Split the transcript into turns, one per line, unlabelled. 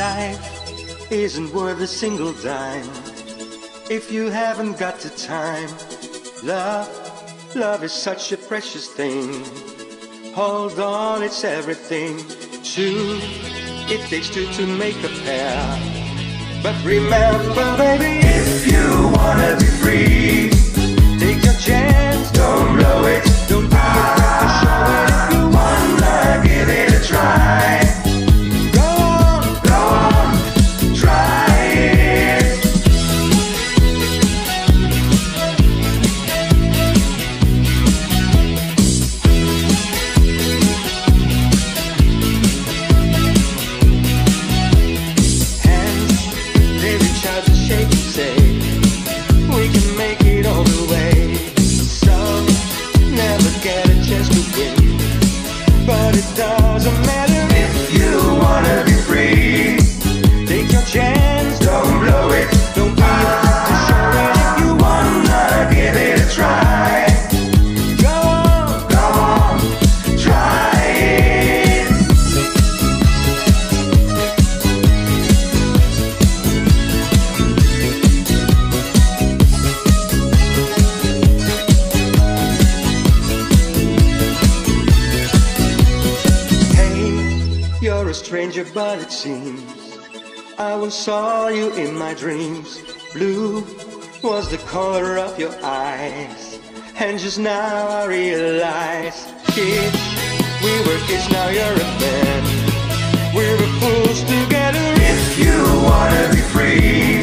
Life isn't worth a single dime if you haven't got the time. Love is such a precious thing. Hold on, it's everything. Two, it takes two to make a pair. But remember, baby, if you wanna be free, take your chance, don't blow it. Don't be afraid to show it. If you wanna give it a try, go on, try it. Hands, they reach out to shake and say, we can make it all the way. Some never get a chance to win, but it doesn't matter if you wanna be free. Take your chance, don't blow it. Don't be afraid to show it. If you wanna give it a try, go on, try it. Hey, you're a stranger, but it seems I once saw you in my dreams. Blue was the color of your eyes, and just now I realize, kids, we were kids, now you're a man. We were fools together. If you wanna be free,